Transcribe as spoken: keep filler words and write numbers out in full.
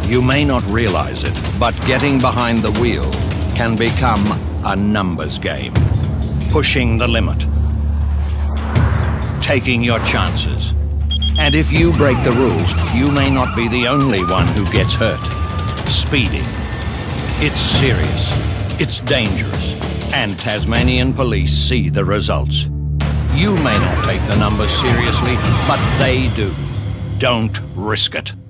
You may not realize it, but getting behind the wheel can become a numbers game. Pushing the limit. Taking your chances. And if you break the rules, you may not be the only one who gets hurt. Speeding. It's serious. It's dangerous. And Tasmanian police see the results. You may not take the numbers seriously, but they do. Don't risk it.